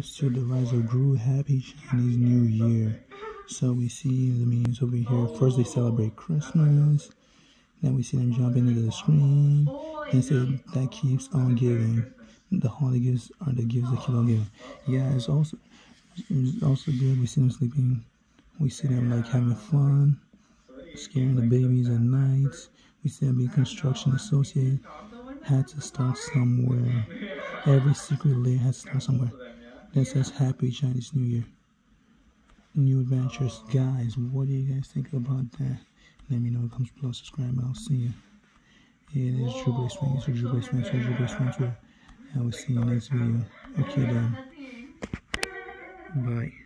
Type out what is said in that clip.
Here's to the rise of Gru. Happy Chinese New Year. So we see the memes over here. First they celebrate Christmas. Then we see them jumping into the screen. And say that keeps on giving. The holiday gifts are the gifts that keep on giving. Yeah, it's also good. We see them sleeping. We see them like having fun, scaring the babies at night. We see them being construction associated. Had to start somewhere. Every secret layer has to start somewhere. That says Happy Chinese New Year. New adventures. Guys, what do you guys think about that? Let me know. Comes below. Subscribe. I'll see you. It is True Boy Swings. True Boy Swings. True Boy Swings. I will see you next video. Okay then. Bye.